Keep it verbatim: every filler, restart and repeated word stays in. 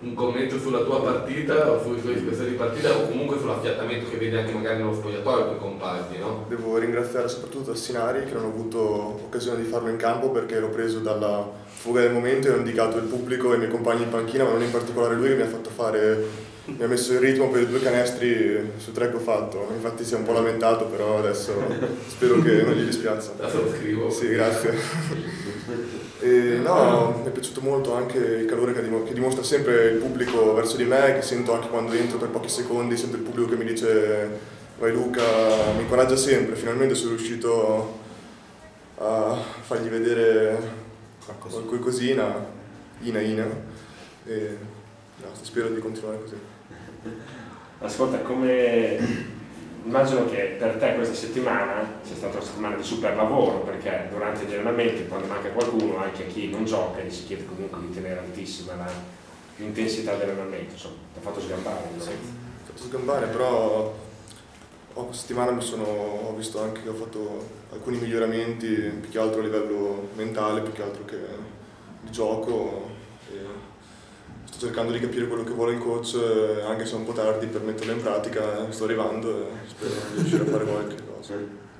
un commento sulla tua partita o sulle tue espressioni di partita o comunque sull'affiatamento che vedi anche magari nello spogliatoio con i compagni, no? Devo ringraziare soprattutto Assinari che non ho avuto occasione di farlo in campo perché l'ho preso dalla fuga del momento e ho indicato il pubblico e i miei compagni in panchina, ma non in particolare lui che mi ha fatto fare, mi ha messo il ritmo per i due canestri su tre che ho fatto. Infatti si è un po' lamentato, però adesso spero che non gli dispiazza. Adesso lo scrivo. Sì, grazie. E no, mi è piaciuto molto anche il calore che, dim che dimostra sempre il pubblico verso di me, che sento anche quando entro per pochi secondi, sento il pubblico che mi dice vai Luca, mi incoraggia sempre. Finalmente sono riuscito a fargli vedere qualcosina, ina ina, e no, spero di continuare così. Ascolta, come immagino che per te questa settimana sia stata una settimana di super lavoro, perché durante gli allenamenti, quando manca qualcuno, anche a chi non gioca, gli si chiede comunque di tenere altissima l'intensità dell'allenamento. Insomma, ti ha fatto sgambare. Sì, mi ha fatto sgambare, però oh, questa settimana mi sono, ho visto anche che ho fatto alcuni miglioramenti, più che altro a livello mentale, più che altro che di gioco. E sto cercando di capire quello che vuole il coach, anche se è un po' tardi per metterlo in pratica, sto arrivando e spero di riuscire a fare qualche cosa.